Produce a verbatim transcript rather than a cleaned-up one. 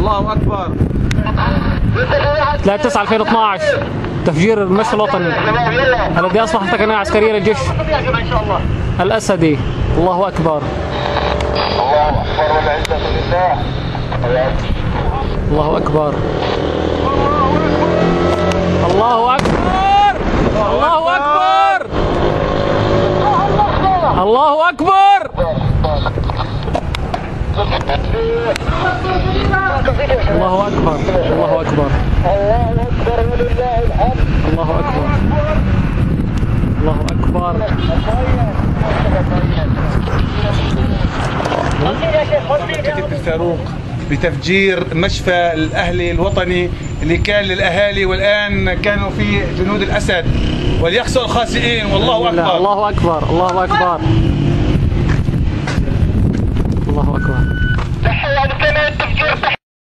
الله اكبر. ثلاثة تسعة ألفين واثناشر تفجير المشفى الوطني الذي اصبح ثكنة عسكرية للجيش الاسدي. الله اكبر. الله اكبر والعزة لله. الله اكبر. الله اكبر. الله اكبر. الله اكبر. الله اكبر. الله اكبر. الله اكبر ولله الحمد. الله اكبر. الله اكبر. كتيبة الفاروق بتفجير مشفى الاهلي الوطني اللي كان للاهالي، والان كانوا في جنود الاسد وليخسر الخاسئين. والله اكبر. الله اكبر. الله اكبر.